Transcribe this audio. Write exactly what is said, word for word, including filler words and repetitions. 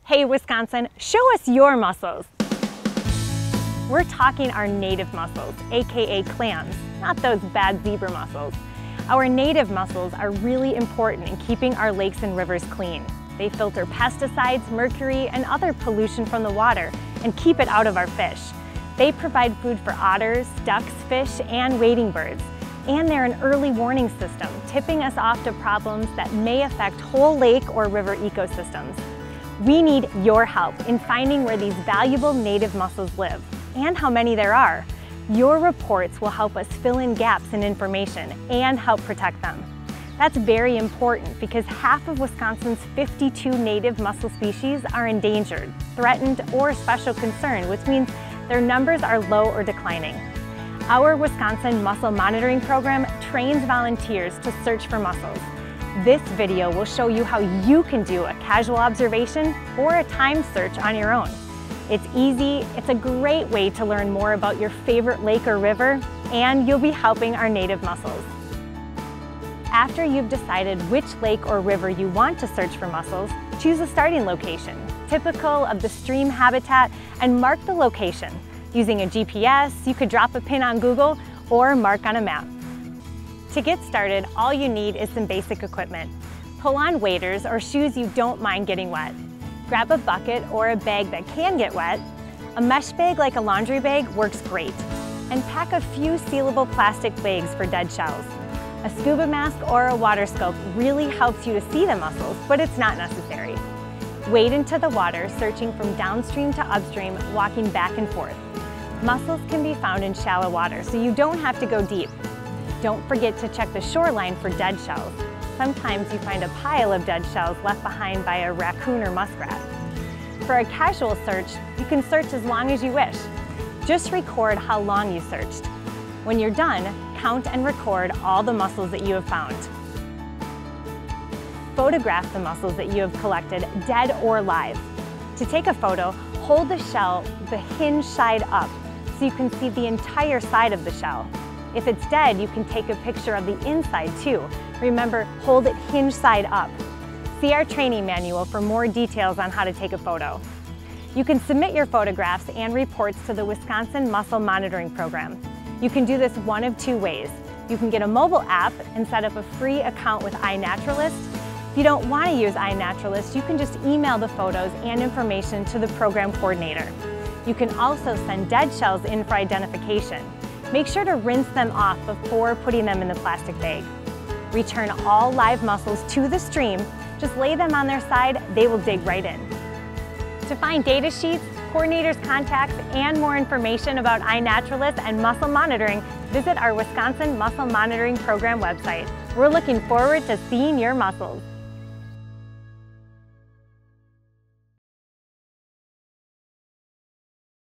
Hey Wisconsin, show us your mussels. We're talking our native mussels, aka clams, not those bad zebra mussels. Our native mussels are really important in keeping our lakes and rivers clean. They filter pesticides, mercury, and other pollution from the water and keep it out of our fish. They provide food for otters, ducks, fish, and wading birds. And they're an early warning system, tipping us off to problems that may affect whole lake or river ecosystems. We need your help in finding where these valuable native mussels live and how many there are. Your reports will help us fill in gaps in information and help protect them. That's very important because half of Wisconsin's fifty-two native mussel species are endangered, threatened, or special concern, which means their numbers are low or declining. Our Wisconsin Mussel Monitoring Program trains volunteers to search for mussels. This video will show you how you can do a casual observation or a timed search on your own. It's easy, it's a great way to learn more about your favorite lake or river, and you'll be helping our native mussels. After you've decided which lake or river you want to search for mussels, choose a starting location, typical of the stream habitat, and mark the location. Using a G P S, you could drop a pin on Google or mark on a map. To get started, all you need is some basic equipment. Pull on waders or shoes you don't mind getting wet. Grab a bucket or a bag that can get wet. A mesh bag like a laundry bag works great. And pack a few sealable plastic bags for dead shells. A scuba mask or a water scope really helps you to see the mussels, but it's not necessary. Wade into the water, searching from downstream to upstream, walking back and forth. Mussels can be found in shallow water, so you don't have to go deep. Don't forget to check the shoreline for dead shells. Sometimes you find a pile of dead shells left behind by a raccoon or muskrat. For a casual search, you can search as long as you wish. Just record how long you searched. When you're done, count and record all the mussels that you have found. Photograph the mussels that you have collected, dead or live. To take a photo, hold the shell the hinge side up so you can see the entire side of the shell. If it's dead, you can take a picture of the inside too. Remember, hold it hinge side up. See our training manual for more details on how to take a photo. You can submit your photographs and reports to the Wisconsin Mussel Monitoring Program. You can do this one of two ways. You can get a mobile app and set up a free account with iNaturalist. If you don't want to use iNaturalist, you can just email the photos and information to the program coordinator. You can also send dead shells in for identification. Make sure to rinse them off before putting them in the plastic bag. Return all live mussels to the stream. Just lay them on their side, they will dig right in. To find data sheets, coordinators' contacts, and more information about iNaturalist and mussel monitoring, visit our Wisconsin Mussel Monitoring Program website. We're looking forward to seeing your mussels.